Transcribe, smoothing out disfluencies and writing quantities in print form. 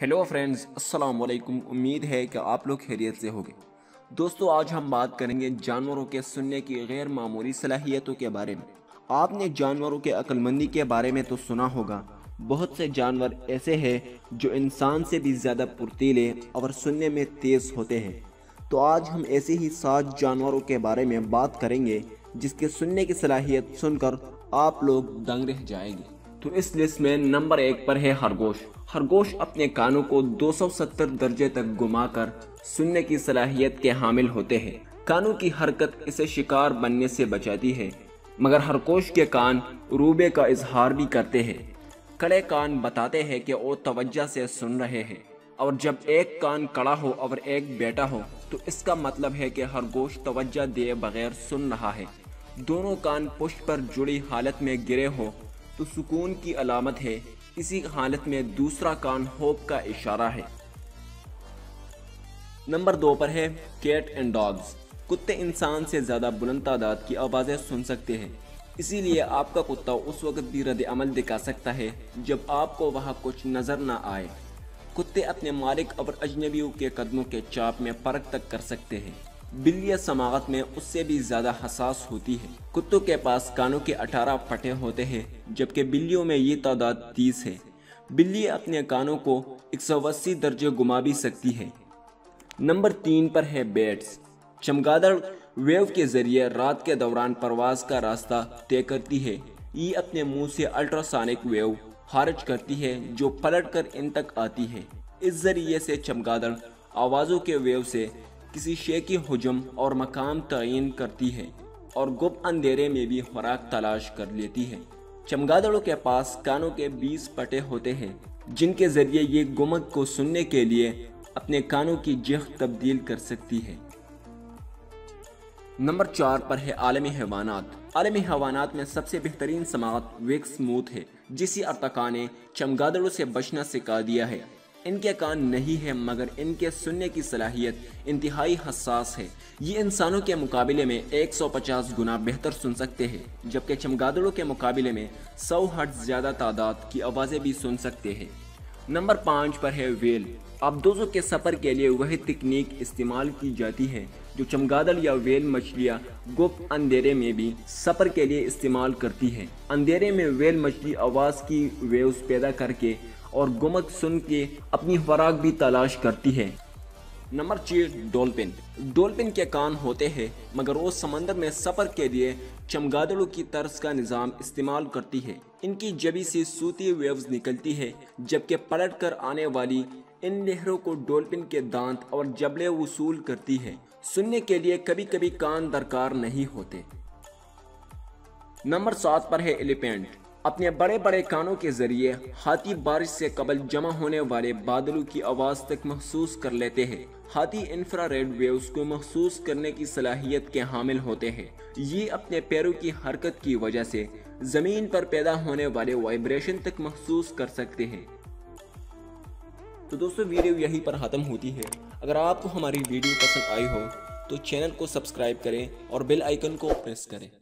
Hello friends, अस्सलाम वालेकुम। उम्मीद है कि आप लोग खैरियत से होंगे। दोस्तों, आज हम बात करेंगे जानवरों के सुनने की गैर मामूली सलाहियतों के बारे में। आपने जानवरों के अक्लमंदी के बारे में तो सुना होगा। बहुत से जानवर ऐसे हैं जो इंसान से भी ज़्यादा फुर्तीले और सुनने में तेज़ होते हैं। तो आज हम ऐसे ही 7 जानवरों के बारे में बात करेंगे जिसके सुनने की सलाहियत सुनकर आप लोग दंग रह जाएंगे। तो इस लिस्ट में नंबर 1 पर है खरगोश। खरगोश अपने कानों को 270 दर्जे तक घुमाकर सुनने की सलाहियत के हामिल होते हैं। कानों की हरकत इसे शिकार बनने से बचाती है, मगर खरगोश के कान रूबे का इजहार भी करते हैं। कड़े कान बताते हैं कि वो तवज्जो से सुन रहे हैं, और जब एक कान कड़ा हो और एक बेटा हो तो इसका मतलब है कि खरगोश तवज्जो दिए बगैर सुन रहा है। दोनों कान पुष्ट पर जुड़ी हालत में गिरे हो तो सुकून की अलामत है। इसी हालत में दूसरा कान होप का इशारा है। नंबर 2 पर है कैट एंड डॉग्स। कुत्ते इंसान से ज़्यादा बुलंद तादाद की आवाज़ें सुन सकते हैं, इसीलिए आपका कुत्ता उस वक्त भी रद्द अमल दिखा सकता है जब आपको वहाँ कुछ नज़र न आए। कुत्ते अपने मालिक और अजनबियों के कदमों के चाप में परख तक कर सकते हैं। बिल्लियाँ समागत में उससे भी ज़्यादा हसास होती है। कुत्तों के पास कानों के 18 फटे होते हैं, जबकि बिल्लियों में ये तादाद 30 है। बिल्ली अपने कानों को 180 दर्जे घुमा भी सकती है। नंबर 3 पर है बैट्स। चमगादड़ वेव के जरिए रात के दौरान परवाज का रास्ता तय करती है। ये अपने मुंह से अल्ट्रासोनिक वेव खारिज करती है जो पलटकर इन तक आती है। इस जरिए से चमगादड़ आवाज़ों के वेव से किसी शे की हुजम और मकाम तयन करती है और गुप्त अंधेरे में भी खुराक तलाश कर लेती है। चमगादड़ों के पास कानों के 20 पटे होते हैं, जिनके जरिए ये गुमक को सुनने के लिए अपने कानों की जिह तब्दील कर सकती है। नंबर 4 पर है आलमी हैवानात। आलमी हैवानात में सबसे बेहतरीन समाअत वेक्समूथ है, जिसे अर्तका ने चमगादड़ों से बचना सिखा दिया है। इनके कान नहीं है, मगर इनके सुनने की सलाहियत इंतहाई हसास है। ये इंसानों के मुकाबले में 150 गुना बेहतर सुन सकते हैं, जबकि चमगादड़ों के मुकाबले में 100 हर्ट्ज ज़्यादा तादाद की आवाज़ें भी सुन सकते हैं। नंबर 5 पर है व्हेल। आबदोजों के सफ़र के लिए वही तकनीक इस्तेमाल की जाती है जो चमगादड़ या व्हेल मछलियाँ गुप्त अंधेरे में भी सफ़र के लिए इस्तेमाल करती है। अंधेरे में व्हेल मछली आवाज़ की वेव्स पैदा करके और गुमक सुन के अपनी खुराक भी तलाश करती है। Number 6 dolphin. डॉल्फिन के कान होते हैं, मगर वो समंदर में सफ़र के लिए चमगादड़ों की तर्ज का निज़ाम इस्तेमाल करती है। इनकी जबी से सूती वेव्स निकलती है, जबकि पलट कर आने वाली इन लहरों को डॉल्फिन के दांत और जबड़े वसूल करती है। सुनने के लिए कभी कभी कान दरकार नहीं होते। नंबर 7 पर है एलिफेंट। अपने बड़े बड़े कानों के जरिए हाथी बारिश से कबल जमा होने वाले बादलों की आवाज़ तक महसूस कर लेते हैं। हाथी इंफ्रारेड वेव्स को महसूस करने की सलाहियत के हामिल होते हैं। ये अपने पैरों की हरकत की वजह से ज़मीन पर पैदा होने वाले वाइब्रेशन तक महसूस कर सकते हैं। तो दोस्तों, वीडियो यहीं पर ख़त्म होती है। अगर आपको हमारी वीडियो पसंद आई हो तो चैनल को सब्सक्राइब करें और बेल आइकन को प्रेस करें।